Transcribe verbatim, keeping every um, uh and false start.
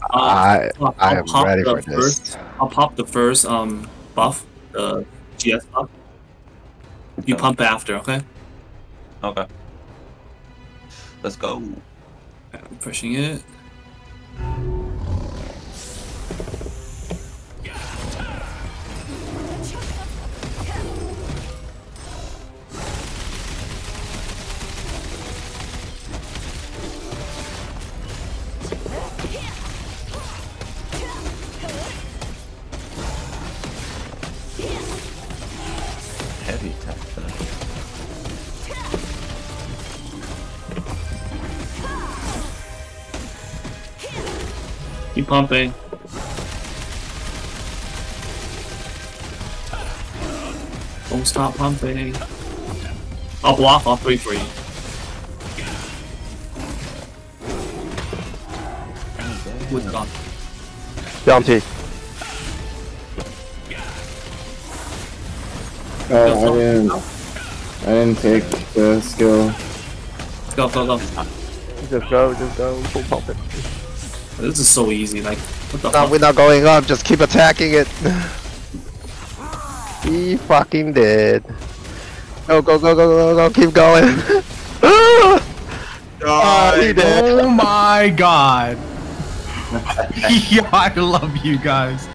I I'll, I I'll am pop ready the for this. first. I'll pop the first um buff, the G S buff. You Okay. pump after, okay? Okay. Let's go. I'm pushing it. Heavy attack. Keep pumping. Don't stop pumping. I'll block all three for you. With gun. Bounty. Oh, I didn't. I didn't take the skill. Go, go, go. Just go, just go, full pump it. This is so easy. Like, what the No, fuck? we're not going up. Just keep attacking it. He fucking did. Go, go, go, go, go, go. Keep going. Ah, he did. Oh my god. Yeah, I love you guys.